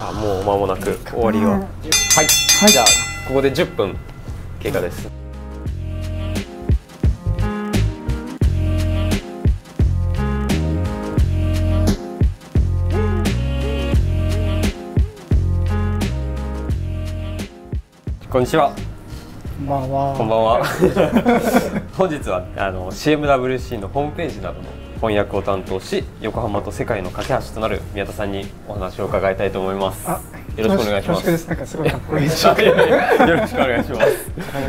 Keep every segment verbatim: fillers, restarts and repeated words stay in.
あ、もう間もなく終わりは。はい、はい、じゃあここでじゅっぷん経過です。こんにちは。 こんばんは。 こんばんは。本日はあの シーエムダブリューシー のホームページなどの翻訳を担当し、横浜と世界の架け橋となる宮田さんにお話を伺いたいと思います。よろしくお願いします。 恐縮です。なんかすごいかっこいいし。 よろしくお願いします。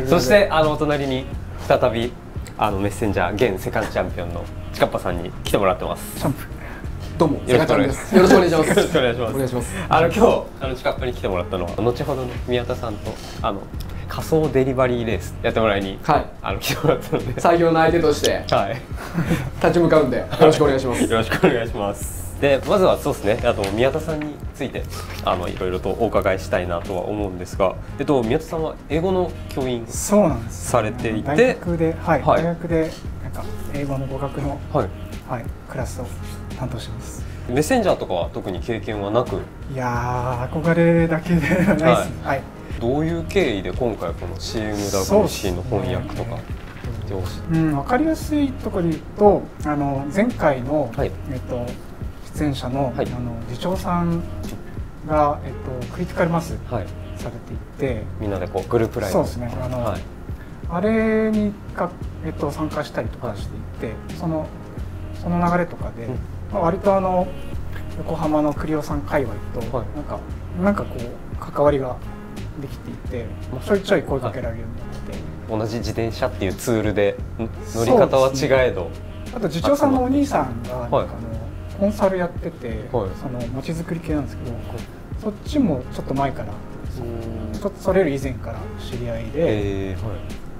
そしてあのお隣に再びあのメッセンジャー現世界チャンピオンのちかっぱさんに来てもらってます。 チャンプ。 どうも、セカちゃんです。よろしくお願いします。 よろしくお願いします。 お願いします。 あの今日あのちかっぱに来てもらったのは後ほどの宮田さんとあの仮想デリバリーレースやってもらいに、はい、あの来てもらったので、 採用の相手として、はい、立ち向かうんでよろしくお願いします。 よろしくお願いします。でまずはそうですね、あと宮田さんについてあのいろいろとお伺いしたいなとは思うんですが、えっと宮田さんは英語の教員そうなんです、 されていて、 大学で、はい、はい、大学でなんか英語の語学の、はいはい、クラスを担当してます。 メッセンジャーとかは特に経験はなく、 いやー憧れだけではないですね。はい、はい、どういう経緯で今回この シーエムダブリューシー の翻訳とか、 うん、分かりやすいところで言うと、あの前回の、はい、えっと出演者の、はい、あの次長さんが、えっと、クリティカルマスされていて、はい、 みんなでこうグループライブ、 そうですね、あの、はい、あれにか、えっと、参加したりとかしていて、はい、そのその流れとかで、うん、まあ、割とあの横浜の栗尾さん界隈と、はい、なんかなんかこう関わりができていて、ちょいちょい声かけられるようになって、 はい、同じ自転車っていうツールで乗り方は違えど、ね、 あと次長さんのお兄さんがなんかあの、はい、コンサルやってて、はい、その街づくり系なんですけど、はい、そっちもちょっと前からちょっとそれより以前から知り合いで、えーはい、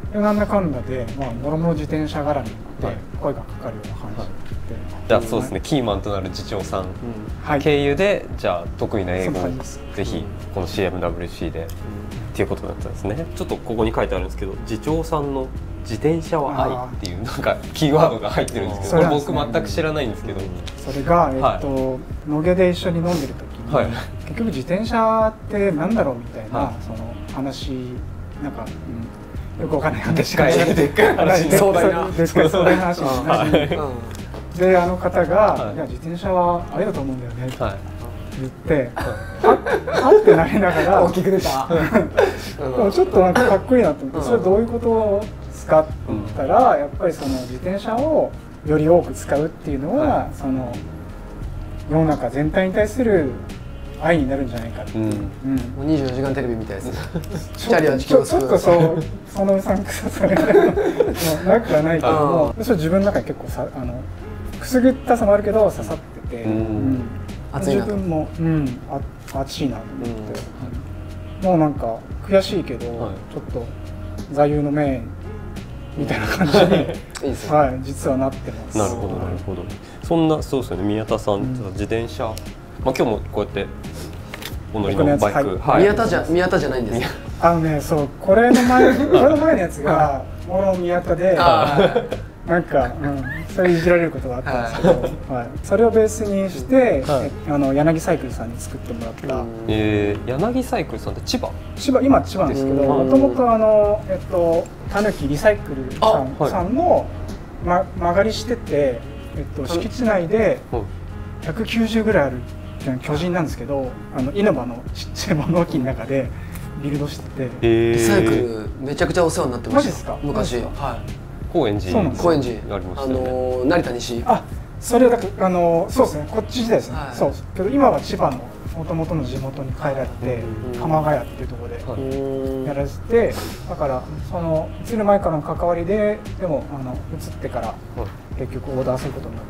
でなんだかんだで、まあ、もろもろ自転車絡みで声がかかるような感じで、はい、 じゃあそうですね、キーマンとなる次長さん経由で、じゃあ得意な英語をぜひこの シーエムダブリューシー でっていうことだったんですね。ちょっとここに書いてあるんですけど、次長さんの自転車は愛っていうなんかキーワードが入ってるんですけど、これ僕全く知らないんですけど、 それがえっと野毛で一緒に飲んでる時に、はい、結局自転車ってなんだろうみたいな、はい、その話なんか、うん、よくわかんない話が出てくる話で、壮大な壮大な話になり、であの方が、はい、いや自転車はあれだと思うんだよねって言って、はっってなりながら大きく出たちょっとなんかかっこいいなと思って、それどういうことですかって言ったら、やっぱりその自転車をより多く使うっていうのは、はい、その世の中全体に対する愛になるんじゃないかっていう、 うん、にじゅうよじかんテレビみたいですね。 キャリア地球を救う。ちょっとそうそのうさんくささがなくはないけども、それ自分の中に結構さあのくすぐったさもあるけど刺さってて、うん、 熱いなと。 自分も、うん、あ熱いなと思って、うん、もうなんか悔しいけど、はい、ちょっと座右の銘みたいな感じにいいですね、はい、実はなってます。 なるほどなるほど。そんなそうですよね、宮田さん、うん、自転車、まあ今日もこうやってお乗りのバイク、 はい、宮田じゃ宮田じゃないんです。 あのね、そうこれの前これの前のやつがもろ宮田で。なんか、うん、それいじられることがあったんですけど、はい、それをベースにして、はい、あの柳サイクルさんに作ってもらった。 えー、柳サイクルさんって千葉？ 千葉、今千葉なんですけど、もともとあのえっとたぬきリサイクルさん、はい、さんの、ま、曲がりしてて、えっと敷地内でひゃくきゅうじゅうぐらいある巨人なんですけど、あの稲葉のちっちゃい物置の中でビルドしてて、 えー、リサイクルめちゃくちゃお世話になってました。マジですか？昔。はい。 高円寺、 高円寺がありましたね。あの成田西。あ、 それだけあのそうですね。こっち時代ですね。そうけど今は千葉の元々の地元に帰られて鎌ヶ谷っていうところでやられてて、だからその移る前からの関わりで、でもあの移ってから結局オーダーすることになって、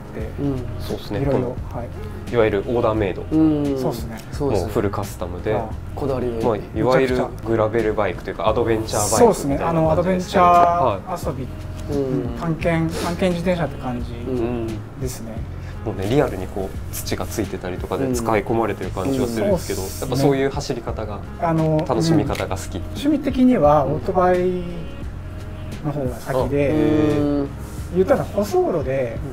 そうですね。 いろいろ、はい。 いわゆるオーダーメイド。 そうですね。 もうフルカスタムで、 こだわりの、 まあいわゆるグラベルバイクというかアドベンチャーバイク。 そうですね。あのアドベンチャー遊び。探検探検自転車って感じですね。 もうねリアルにこう土がついてたりとかで使い込まれてる感じはするんですけど、やっぱそういう走り方が楽しみ方が好き。 趣味的にはオートバイの方が先で、言ったら舗装路で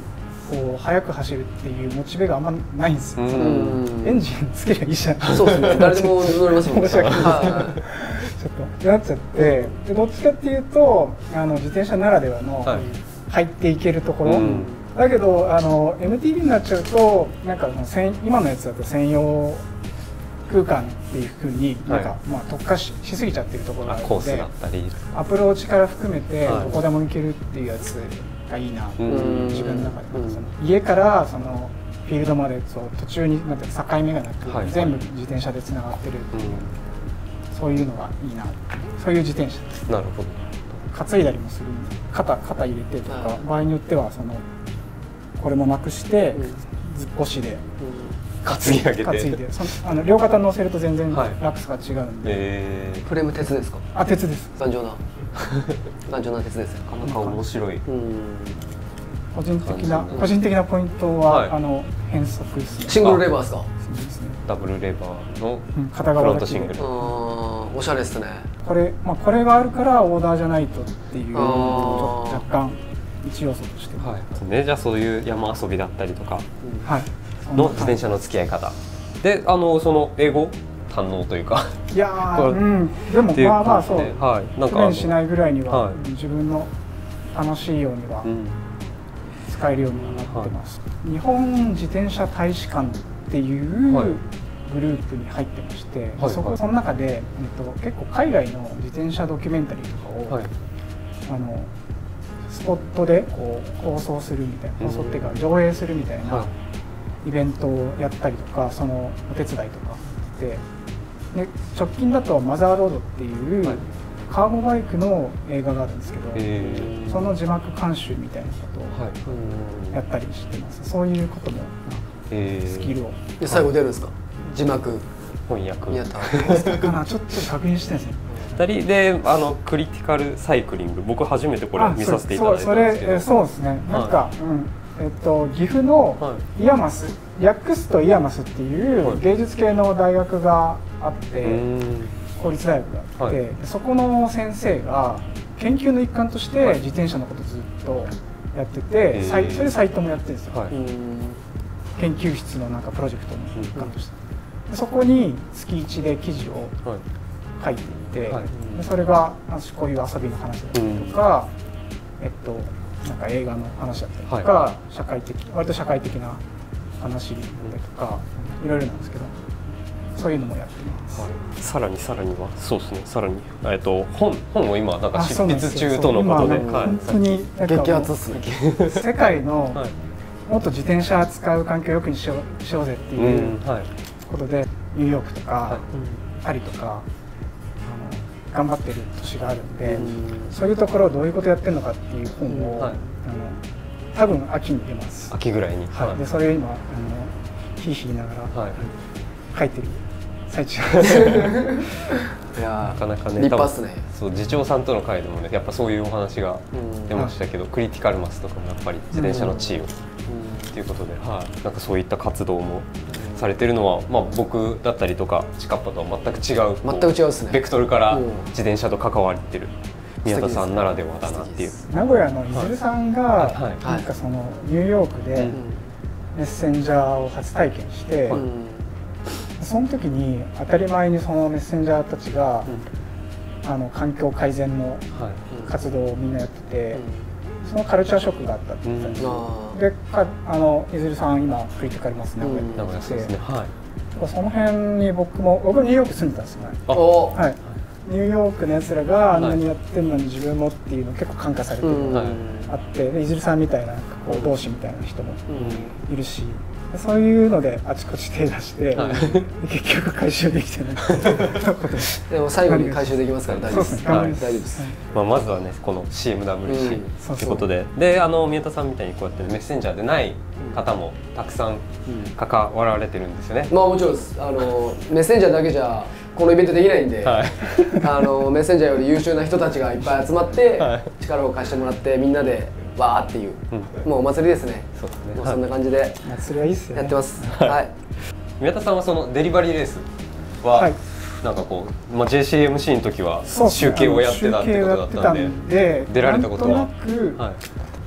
こう速く走るっていうモチベがあんまないんですよ。エンジンつけりゃいいじゃん。 そうですね。誰でも乗れますもんね。 申し訳ないですけど、ちょっとってなっちゃって、でどっちかっていうとあの自転車ならではの入っていけるところ。だけどあの エムティービー になっちゃうとなんか今のやつだと専用空間っていうふうになんか、はい、まあ特化 し, しすぎちゃってるところがあるので、アプローチから含めてどこでも行けるっていうやつがいいな、はい、自分の中でその家からそのフィールドまでそう途中になんて境目がなく、はい、全部自転車でつながってるっていう、うん、そういうのがいいな、そういう自転車です。 なるほど。 担いだりもするんで 肩, 肩入れてとか、はい、場合によってはそのこれもなくして、うん、ずっこしで、 うん、担ぎ上げて担いでそのあの両肩乗せると全然落差が違うんで、はいえー、フレーム鉄ですか？ あ、鉄です。 頑丈な頑丈な鉄です。 なかなか面白い。 個人的な個人的なポイントは、はい、あの変速ですね。 シングルレバーですか？ ですね。ダブルレバーの片側だけで。 ああ、おしゃれですね。 これまあこれがあるからオーダーじゃないとっていうちょっと若干一要素として。 はい。ね、じゃあそういう山遊びだったりとかの自転車の付き合い方で、あのその英語堪能というか。 いやー、うん。でもまあまあそう。はい。なんか苦練しないぐらいには、はい、自分の楽しいようには使えるようにはなってます。はい、日本自転車大使館っていうグループに入ってまして、はい、そこその中で、えっと、結構海外の自転車ドキュメンタリーとかを、はい、あのスポットでこう放送するみたいな、放送っていうか上映するみたいなイベントをやったりとか、そのお手伝いとかで、で直近だとマザーロードっていう、はい、カーゴバイクの映画があるんですけど、えー、その字幕監修みたいなことをやったりしてます。そういうことも、えー、スキルを。 で最後出るんですか？字幕翻訳。 やったかな、ちょっと確認してるんですね。 ふたりであのクリティカルサイクリング、僕初めてこれ見させていただいたんですけど、 そうですね。なんか、はいうんえっと、岐阜のイヤマス、訳すとイヤマスっていう芸術系の大学があって、はい、公立大学があって、はい、そこの先生が研究の一環として自転車のことずっとやってて、はい、それでサイトもやってるんですよ。はい、研究室のなんかプロジェクトの一環として、うん、そこに月いちで記事を書いていて、はい、でそれがこういう遊びの話だったりとか、うん、えっとなんか映画の話だったりとか、はい、社会的割と社会的な話だったりとか、いろいろなんですけど、そういうのもやってます。はい、 さらにさらにはそうですね。さらにえっと本本を今なんか執筆中とのことで、 本当に激アツですね。 世界のもっと自転車扱う環境をよくにしよう、しようぜっていうことで、ニューヨークとか、はい、パリとか。頑張ってる年があるんで、うん、そういうところをどういうことやってるのかっていう本を、うんはい、あの多分秋に出ます。 秋ぐらいに。 はい。でそれを今あのひいひい言いながら、はい、書いてる最中です。 いやなかなかね。 立派っすね。 そう次長さんとの会でもね、やっぱそういうお話が出ましたけど、うん、クリティカルマスとかもやっぱり自転車の地位を、うん、っていうことで、はい。なんかそういった活動も。されてるのは、まあ、僕だったりとかチカッパとは全く違う全く違うですね。 ベクトルから自転車と関わってる宮田さんならではだなっていう。 名古屋のいずるさんが、はい、なんかそのニューヨークでメッセンジャーを初体験して、うん、その時に当たり前にそのメッセンジャーたちが、うん、あの環境改善の活動をみんなやってて、うん、そのカルチャーショックがあったって言ってたんですよ。うん、でかあのいずるさん今クリティカルマス名古屋にいて、その辺に僕も僕ニューヨーク住んでたんですよね。はい、ニューヨークのやつらがあんなにやってるのに自分もっていうの結構感化されてるのがあって、でいずるさんみたいなこう同志みたいな人もいるし、そういうのであちこち手出して、はい、結局回収できてないでも最後に回収できますから大丈夫です。大丈夫です。 まあまずはねこの シーエムダブリューシー ってことで、であの宮田さんみたいにこうやってメッセンジャーでない方もたくさん関わられてるんですよね。 まあもちろんです。あのメッセンジャーだけじゃこのイベントできないんで、はい、あのメッセンジャーより優秀な人たちがいっぱい集まって、はい、力を貸してもらってみんなでわーっていう、うん、もうお祭りですね。そうですね。もうそんな感じで祭りはいいっすよね。 やってます。はい。 宮田さんはそのデリバリーレースは、はい、なんかこう、まあ ジェーシーエムシー の時は集計をやってたってことだったんで、出られたことは。 なんとなく、はい、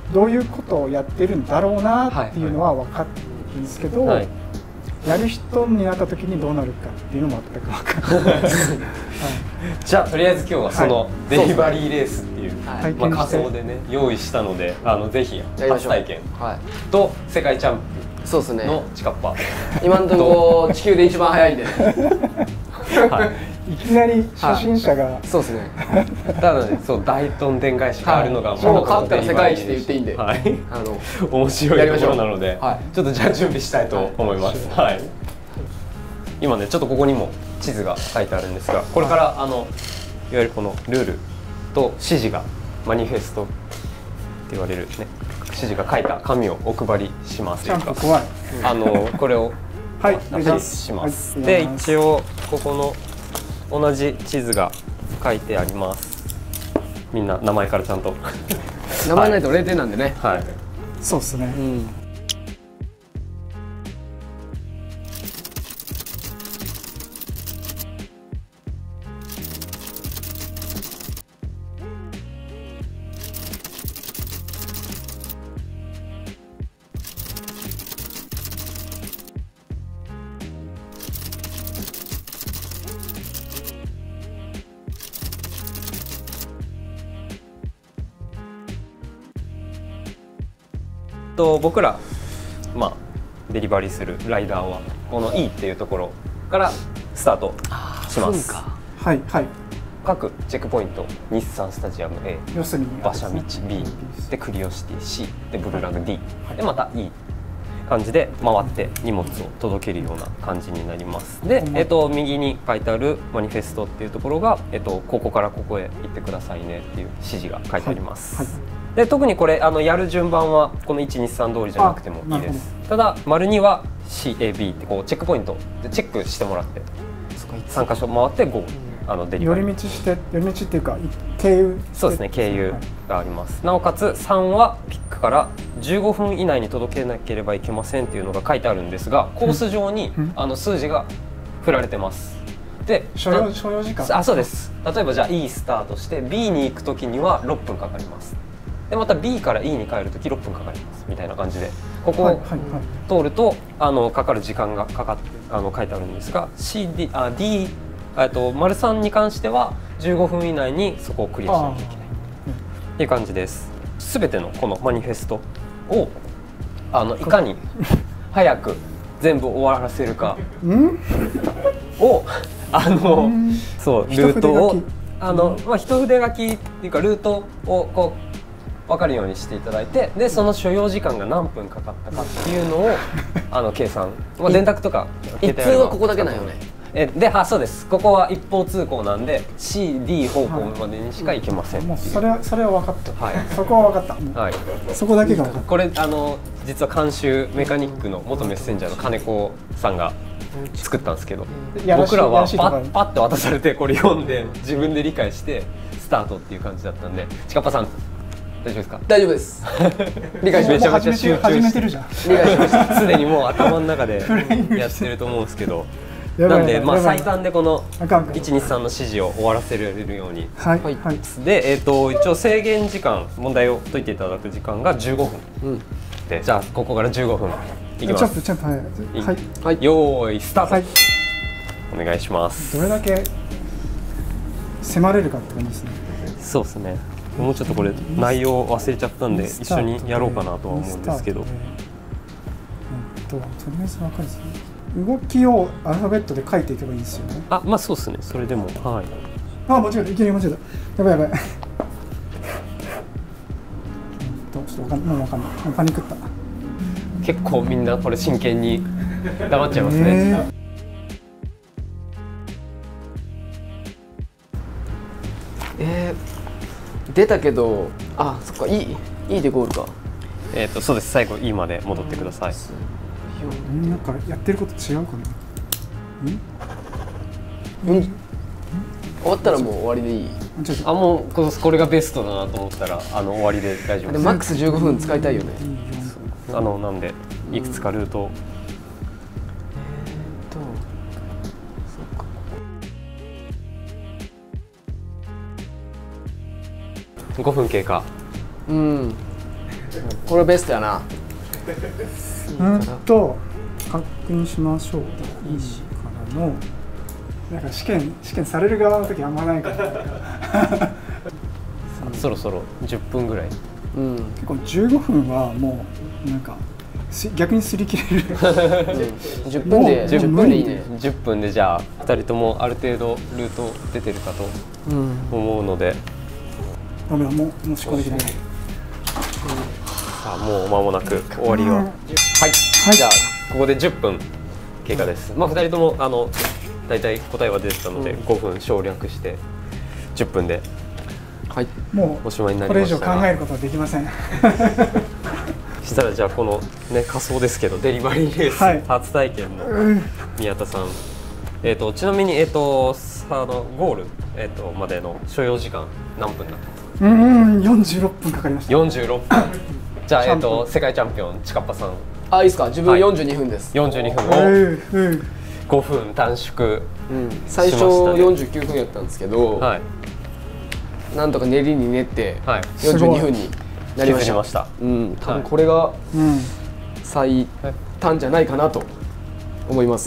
どういうことをやってるんだろうなっていうのは分かってるんですけど、はいはい、やる人になった時にどうなるかっていうのも全く分からないです、はい、 じゃあとりあえず今日はそのデリバリーレースっていう、はい、まあ、仮想でね用意したので、あのぜひ初体験と世界チャンプそうですねのチカッパ今のところ地球で一番早いんで、はい、いきなり初心者が、はい、 そうですねただね、そう大どんでん返しがあるのが、はい、 もう勝ったら世界一って言っていいんで、はい、 あの面白いところなので、はい、ちょっとじゃあ準備したいと思います、はい、今ねちょっとここにも地図が書いてあるんですが、これからあのいわゆるこのルールと指示がマニフェストって言われるね指示が書いた紙をお配りしますというか、 怖いあのこれをはいお渡しします、はい、で一応ここの同じ地図が書いてあります。みんな名前からちゃんと名前ないとれいてんなんでね、 はい、 そうですね、うん、 と僕ら、まあ、デリバリーするライダーはこの E っていうところからスタートします。 はいはい。 各チェックポイント、日産スタジアム A、 要するに馬車道 B でクリオシティ C でブルーラグ D でまた E 感じで回って荷物を届けるような感じになります。で、えっと、右に書いてあるマニフェストっていうところが、えっと、ここからここへ行ってくださいねっていう指示が書いてあります。はいはい、で特にこれあのやる順番はこのいちにさん通りじゃなくてもいいです。ただ丸には シーエービー ってこうチェックポイントでチェックしてもらってさんかしょ回ってゴー、あのデリバリー寄り道して寄り道っていうか経由そうですね、経由があります。なおかつさんはピックからじゅうごふん以内に届けなければいけませんっていうのが書いてあるんですが、コース上にあの数字が振られてます。で所要所要時間あそうです。例えばじゃあ E スタートして B に行く時にはろっぷんかかります。でまた B から E に帰るときろっぷんかかりますみたいな感じで、ここを通るとあのかかる時間がかかっあの書いてあるんですが、 シーディー あ D えっと丸さんに関してはじゅうごふん以内にそこをクリアしなきゃいけないっていう感じです。すべてのこのマニフェストをあのいかに早く全部終わらせるかをあのそうルートをあのまあ一筆書きっていうかルートをこう分かるようにしていただいて、でその所要時間が何分かかったかっていうのをあの計算、まあ、電卓とか一通はここだけなんよね。 えであそうです、ここは一方通行なんで シーディー 方向までにしか行けません、はい、 もうそれはそれは分かった、はい、そこは分かった、 はい、 そこだけが分かった。 これあの実は監修メカニックの元メッセンジャーの金子さんが作ったんですけど、僕らはパッパッて渡されてこれ読んで自分で理解してスタートっていう感じだったんで、ちかっぱさん大丈夫ですか？ 大丈夫です。理解しめちゃめちゃ集中始めてるじゃん。 理解しました。すでにもう頭の中でやってると思うんですけど。なんでまあ最短でこのいちにさんの指示を終わらせられるように、 はいはい、 で、えー、と一応制限時間、問題を解いていただく時間がじゅうごふん、うん、でじゃあここからじゅうごふんいきます。 ちょっとはいはい、よーいスタート、はい、お願いします。 どれだけ迫れるかって感じですね。 そうですね、もうちょっとこれ内容忘れちゃったんで一緒にやろうかなとは思うんですけど、 えっととりあえず分かるですね。動きをアルファベットで書いていけばいいですよね。 あ、まあそうですね。それでも、はい。 あ、間違えた。いきなり間違えた。やばいやばい。ちょっとわかんない。もうわかんない。もうパニックった。 結構みんなこれ真剣に黙っちゃいますね。えー、 えー、出たけど、あ、そっか、いい、いいでゴールか。 えっとそうです。最後 E まで戻ってください。 なんかやってること違うかな。うん。終わったらもう終わりでいい。 あ、もうこれがベストだなと思ったらあの終わりで大丈夫です。 マックスじゅうごふん使いたいよね。 あのなんでいくつかルートを。ごふん経過。 うん。 これベストやな。 うんと確認しましょう。いいしからのなんか試験試験される側の時あんまないからそろそろじゅっぷんぐらい、 うん、 結構じゅうごふんはもうなんか逆に擦り切れるじゅっぷんでじゅっぷんでいいね。 じゅっぷんでじゃあふたりともある程度ルート出てるかと思うので、 ダメだ、もうもう仕込んできない。さあもう間もなく終わりが、はい、はい、じゃあここでじゅっぷん経過です。まあふたりともあの大体答えは出てたので、うん、ごふん省略してじゅっぷんで、 はい、もうおしまいになりましたが、これ以上考えることはできませんしたらじゃあこのね仮想ですけどデリバリーレース、はい、初体験の宮田さん、えっとちなみにえっとあのゴールえっとまでの所要時間何分だったんですか？ うんよんじゅうろっぷんかかりました。 よんじゅうろっぷんじゃあえっと世界チャンピオンちかっぱさん、 あいいですか？自分よんじゅうにふんです。 よんじゅうにふんをごふん短縮、 うん、最初よんじゅうきゅうふんやったんですけど、はい、なんとか練りに練ってよんじゅうにふんになりました。した、うん、多分これが最短じゃないかなと思います。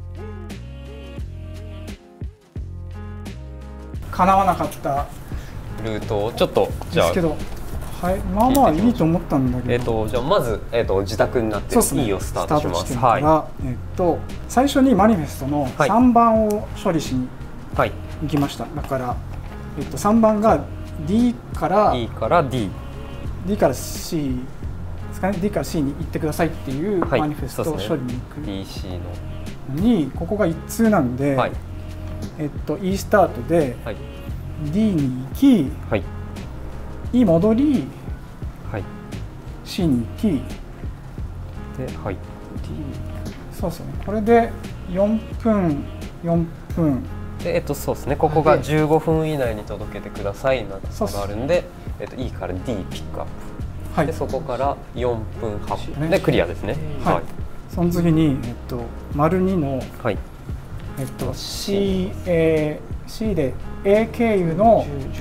叶わなかったルートをちょっとじゃあ。 はい、まあまあいいと思ったんだけど。 えっとじゃあまずえっと自宅になっていいをスタートします。 はい。えっと最初にマニフェストのさんばんを処理しに行きました。だからえっとさんばんが D から D から D、 D から C ですかね。D から C に行ってくださいっていうマニフェストを処理に行く。 ディーシー のにここが一通なんで、えっと E スタートで D に行き。はい。E 戻り、はい、C に行きで、はい、D そうですね。これでよんぷんよんぷんで、えっとそうですね。ここがじゅうごふん以内に届けてくださいなどがあるんで、えっと E から D ピックアップ、はい、でそこからよんぷんはっぷんでクリアですね。はい。はい、 その次にえっと丸にの、はい、えっと C、えー、C で A 経由の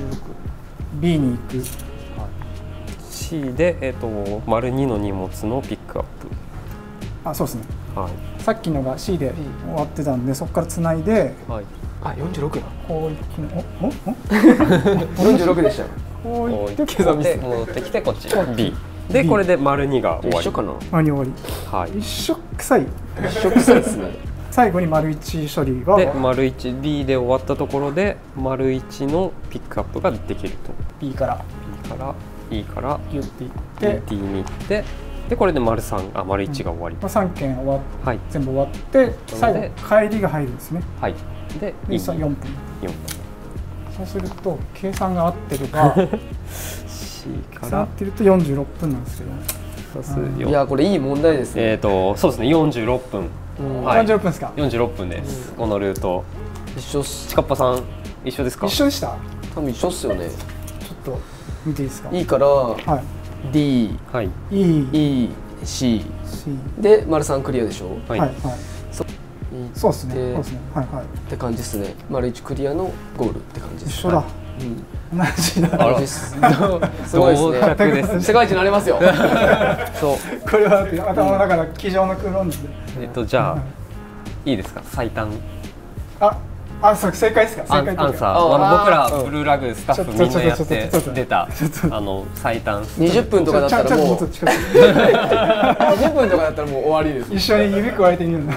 B に行く。 C で、えー、と丸にの荷物のピックアップ。 あ、そうですね。はい。さっきのが C で終わってたんで、そこからつないで。はい。 あ、よんじゅうろくだ。 こう一気に、お、お、 よんじゅうろくでしたよ。 こういって刻みして戻ってきてこっち B。でこれで丸にが終わり。 一緒かな。 丸に終わり。はい。一緒臭い。 一緒臭いですね。 最後に丸いち処理はで丸いち B で終わったところで丸いちのピックアップができると。 B から B から E からギュッていって D に行ってでこれで丸さんあ丸いちが終わり、 うん、さんけん終わっ、はい、全部終わって最後帰りが入るんですね。はい。でよんぷんよんぷんそうすると計算が合ってればC から合ってるとよんじゅうろっぷんなんですけど、 いやこれいい問題ですね。 えっとそうですねよんじゅうろっぷん、 はい、よんじゅうろっぷんですか。 よんじゅうろっぷんです、うん、このルート一緒っす。 ちかっぱさん一緒ですか？ 一緒でした。 多分一緒っすよね。 ちょっと見ていいですか？ E から、はい、D、はい、E、E、C、C で丸さんクリアでしょ。はいはい。そそうですね。そうですね。はいはい。 って感じですね。丸いちクリアのゴールって感じです。 一緒だ。うん。同じだ。 同じです。すごいですね。世界一になれますよ。 そう。これは頭の中の机上の空論で。 えっとじゃあいいですか？最短。 あ。あ、そう正解ですか？正解アンサー。あの僕らブルーラグスタッフみんなやって出たあの最短。 にじゅっぷんとかだったらもう。にじゅっぷんとかだったらもう終わりです。 一緒に指くわえてみるんだ。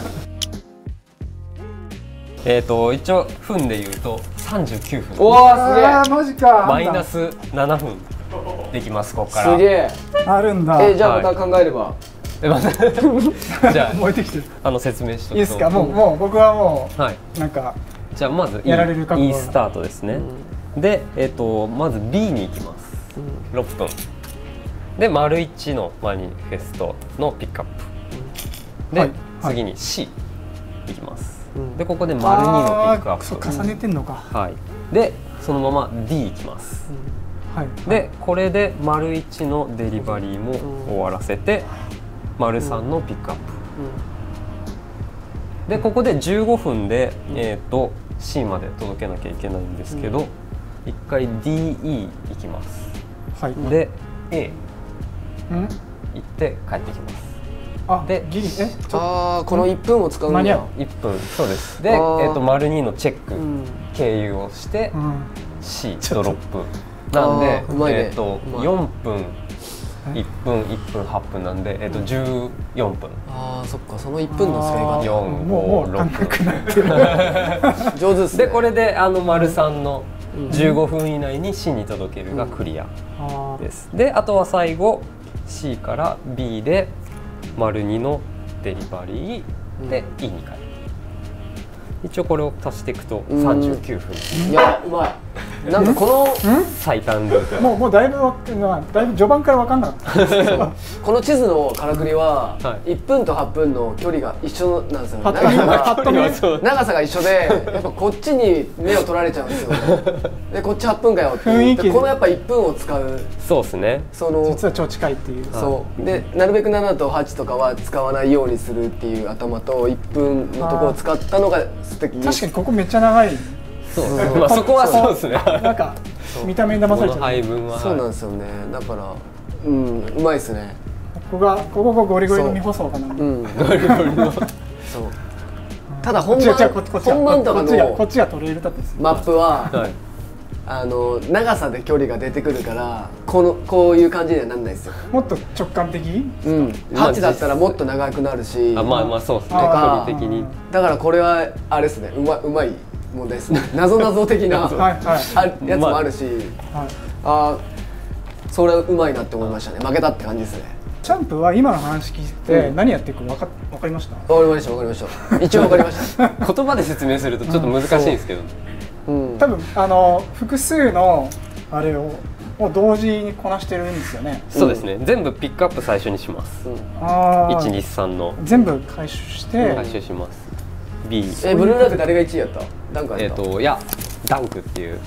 えっと一応分で言うとさんじゅうきゅうふん。 おおすげえ。 マジか。 マイナスななふんできますここから。 すげえ。 あるんだ。 えじゃあまた考えれば。 じゃあ燃えてきてる。 あの説明しとくといいですか？もうもう僕はもう、はい、なんかじゃあまず E スタートですね。うん、でえっ、ー、とまず B に行きます。うん、ろっぷんで丸いちのマニフェストのピックアップ。うん、で、はい、次に C 行きます。うん、でここで丸にのピックアップ。 そう重ねてんのか。 はい。でそのまま D 行きます。うん、はい。でこれで丸いちのデリバリーも終わらせて。丸さんのピックアップ、うん、でここでじゅうごふんで、えー、と C まで届けなきゃいけないんですけど、うん、いっかい ディーイー いきます、はい、で A 行って帰ってきます。 あでギリえああこのいっぷんを使うんだ。 いっぷんそうです。でえっと丸にのチェック経由をして C ドロップなんでえっとよんぷんいっぷんいっぷんはっぷんなんでえっとじゅうよんぷん。 ああそっかそのいっぷんの使い方。 よん、ご、ろく。 上手ですね。 でこれであの丸さんのじゅうごふん以内に C に届けるがクリアです。であとは最後 C から B で丸にのデリバリーで E に帰る。一応これを足していくとさんじゅうきゅうふん。 いやうまい。なんかこの最短ルート。 もうもうだいぶだいぶ序盤から分かんなかった。 この地図のからくりはいっぷんとはっぷんの距離が一緒なんですよ。長さが一緒でやっぱこっちに目を取られちゃうんですよ。でこっちはっぷんかよって。雰囲気このやっぱいっぷんを使う。 そうですね。 その実は超近いっていう。 そうでなるべくななとはちとかは使わないようにするっていう頭といっぷんのところを使ったのが素敵。 確かにここめっちゃ長い。 そうまあそこはそうですね。 なんか見た目に騙されちゃう。 配分はそうなんですよね。だからうんうまいですね。 ここがここがゴリゴリの未舗装かな。 うんゴリゴリの。そう。ただ本番本番とかのこっちがトレイルだったんです。 マップはあの長さで距離が出てくるからこのこういう感じにはなんないですよ。 もっと直感的？ うん。はちだったらもっと長くなるし。 あまあまあそうですね。距離的に。 だからこれはあれですね。うまうまい。もうですね。謎謎的なやつもあるし、あそれはうまいなって思いましたね。負けたって感じですね。 チャンプは今の話聞いて何やってるか分か分かりました？ 分かりました分かりました。一応分かりました。 言葉で説明するとちょっと難しいんですけど、 多分あの複数のあれをを同時にこなしてるんですよね。 そうですね。全部ピックアップ最初にします。いち、に、さんの全部回収して回収します。B えブルーラーク誰がいちいやった？ダンクやった？ えっといやダンクっていう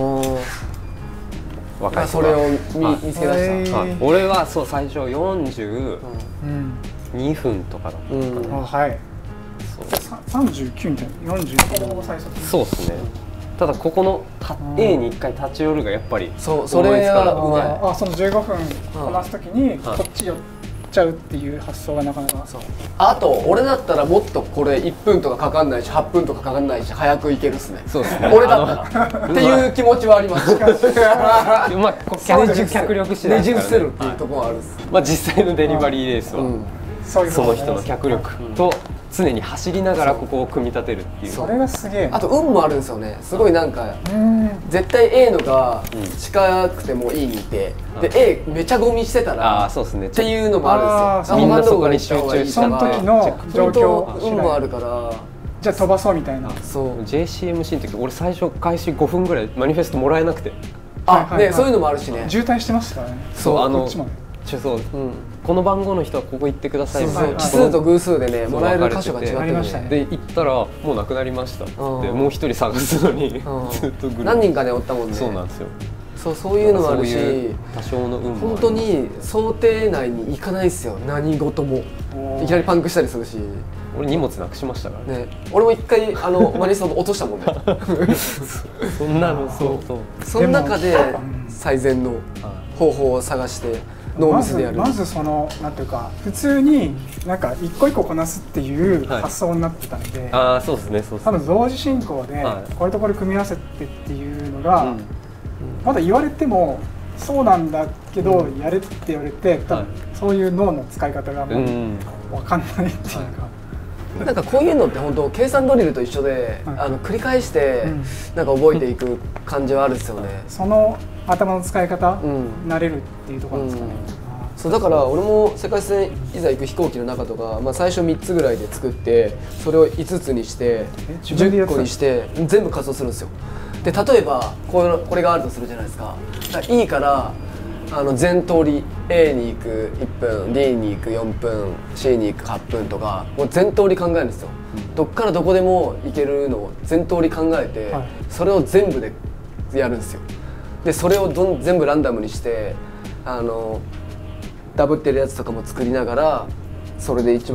若いそれを見つけ出した。 俺はそう最初よんじゅうにふんとかだったかな。 はい。さんじゅうきゅうみたいなよんじゅう最速。 そうですね。ただここの A に一回立ち寄るがやっぱりそうそれはあそのじゅうごふんこなすときにこっち寄ちゃうっていう発想がなかなか。 そうあと俺だったらもっとこれいっぷんとかかかんないしはっぷんとかかかんないし早くいけるっすね。 そうですね。 俺だったらっていう気持ちはあります。 まあ脚力次第ねじ伏せるっていうところはあるっす。 まあ実際のデリバリーレースはその人の脚力と常に走りながらここを組み立てるっていう。 それがすげえ。 あと運もあるんですよね。すごいなんか絶対 A のが近くてもいいにいて、で A めちゃゴミしてたらっていうのもあるんですよ。 みんなそこに集中したその時の状況運もあるから。 じゃあ飛ばそうみたいな。 そう。 ジェーシーエムシー の時俺最初開始ごふんぐらいマニフェストもらえなくて。 あねそういうのもあるしね。 渋滞してましたからね。 そうあのそうこの番号の人はここ行ってくださいみたいな奇数と偶数でねもらえる箇所が違ってありましたね。 で行ったらもうなくなりましたってもう一人探すのにずっとぐる何人かねおったもんね。 そうなんですよ。 そうそういうのもあるし多少の運も本当に想定内に行かないですよ。何事もいきなりパンクしたりするし。 俺荷物なくしましたからね。俺も一回あのマニソン落としたもんね。 そんなのそうそう。 その中で最善の方法を探してノーミスでやる。 まずそのなんていうか普通になんか一個一個こなすっていう発想になってたんで。 ああそうですねそうですね。 多分同時進行でこれとこれ組み合わせてっていうのがまだ言われてもそうなんだけどやれって言われて多分そういう脳の使い方がもう分かんないっていうか。 なんかこういうのって本当計算ドリルと一緒で、はい、あの繰り返してなんか覚えていく感じはあるんですよね。 その頭の使い方、うん、慣れるっていうところですかね。 うん、そうだから俺も世界線いざ行く飛行機の中とか、まあ、最初みっつぐらいで作ってそれをいつつにしてじゅっこにして全部仮装するんですよ。で例えばこれ、これがあるとするじゃないですか。だからいいからあの全通り A に行くいっぷん D に行くよんぷん C に行くはっぷんとかもう全通り考えるんですよ。うん、どっからどこでも行けるのを全通り考えて、はい、それを全部でやるんですよ。でそれをどん全部ランダムにしてあのダブってるやつとかも作りながらそれで一番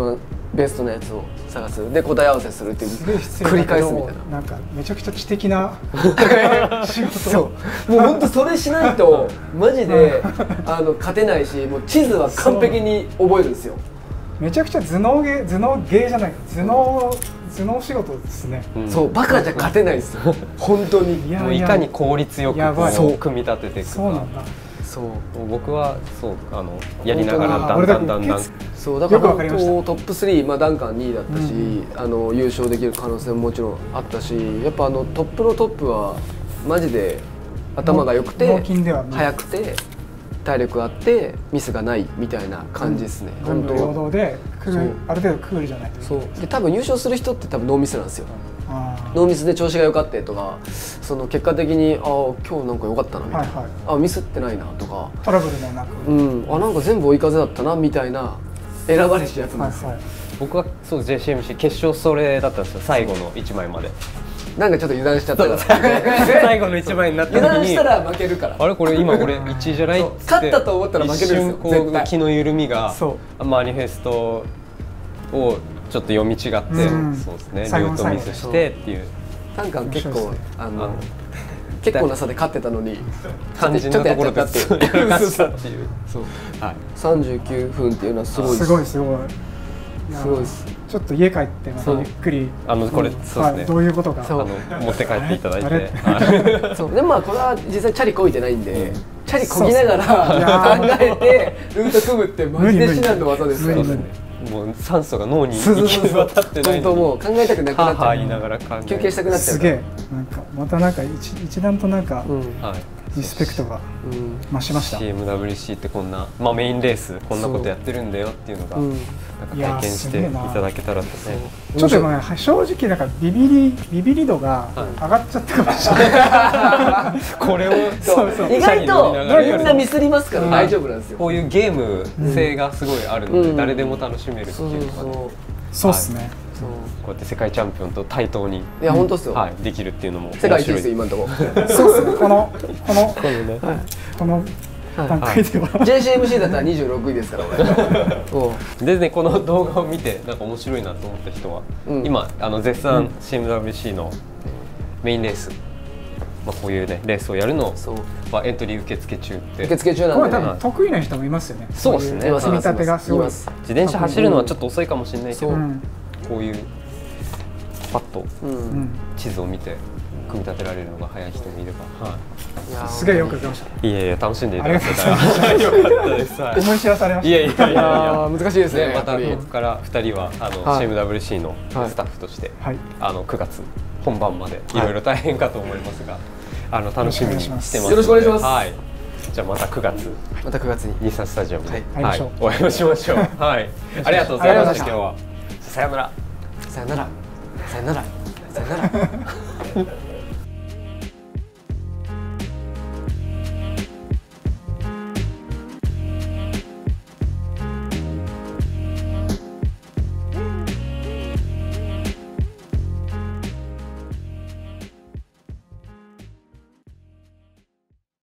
ベストなやつを探すで答え合わせするっていう繰り返すみたいな。 なんかめちゃくちゃ知的な仕事。 そうもう本当それしないとマジであの勝てないし、もう地図は完璧に覚えるんですよ。 めちゃくちゃ頭脳芸頭脳芸じゃない頭脳頭脳仕事ですね、 うん、そうバカじゃ勝てないですよ本当に。 いやいやもういかに効率よくこう組み立てていくか。 そうなんだ。 そう僕はそうあのやりながらだんだんだんだんそうだから本当トップスリー、まあ、ダンカンにいだったし、うん、あの優勝できる可能性ももちろんあったし、やっぱあのトップのトップはマジで頭が良くて速くて体力あってミスがないみたいな感じですね。 うん、本当平等である程度クールじゃないと。 そうで多分優勝する人って多分ノーミスなんですよ。ノーミスで調子が良かったとか、その結果的にああ今日なんか良かったなみたいな、はいはい、あミスってないなとか、 トラブルもなく、 うんあなんか全部追い風だったなみたいな選ばれしやつなんですよ。 はいはい、 僕はそう ジェイシーエムシー 決勝それだったんですよ。最後のいちまいまでなんかちょっと油断しちゃったから最後のいちまいになった時に油断したら負けるから、 あれこれ今俺いちいじゃないって勝ったと思ったら負けるんですよ。 一瞬こう気の緩みがマニフェストをちょっと読み違って、うん、そうですねルートミスしてっていう。 なんか結構あの結構な差で勝ってたのに肝心なところでちょっとやらかしたっていう。 そうさんじゅうきゅうふんっていうのはすごいすごいすごいすごいです。 ちょっと家帰ってまたゆっくりあのこれそうですねどういうことかあの持って帰っていただいて。 そうでもまあこれは実際チャリこいてないんでチャリこぎながら考えてルート組むってマジで至難の技ですよね。 もう酸素が脳に行き渡ってないのにもう考えたくなくなっちゃう。 言いながら考え休憩したくなっちゃう。 すげえなんかまたなんか一一段となんかリスペクトが増しました。 シーエムダブリューシー ってこんなまあメインレースこんなことやってるんだよっていうのがなんか体験していただけたらとね。 ちょっとね正直なんかビビりビビり度が上がっちゃったかもしれない。 これを意外とみんなミスりますから大丈夫なんですよ。 こういうゲーム性がすごいあるので誰でも楽しめるっていうのがね。 そうですね。 こうやって世界チャンピオンと対等にいや本当ですよ。 はいできるっていうのも世界一ですよ今のところ。 そうですね。このこのこのねこの段階ではジェイシーエムシー だったらにじゅうろくいですから俺。 でねこの動画を見てなんか面白いなと思った人は今あの絶賛 シーエムダブリューシー のメインレースまあこういうねレースをやるのまあエントリー受付中って受付中なんで多分得意な人もいますよね。 そうですね。 組み立てがすごい。 自転車走るのはちょっと遅いかもしれないけどこういうパッと地図を見て組み立てられるのが早い人もいれば、 すげえよくできました。 いやいや楽しんでいただけたらよかったです。 思い知らされました。 いやいやいや難しいですね。 またここからふたりはあの シーエムダブリューシー のスタッフとしてあのくがつ本番までいろいろ大変かと思いますがあの楽しみにしてますのでよろしくお願いします。 はい。じゃあまたくがつまたくがつに日産スタジアムではいお会いしましょう。はい。ありがとうございました今日は。さよなら。 さよなら。さよなら。さよなら。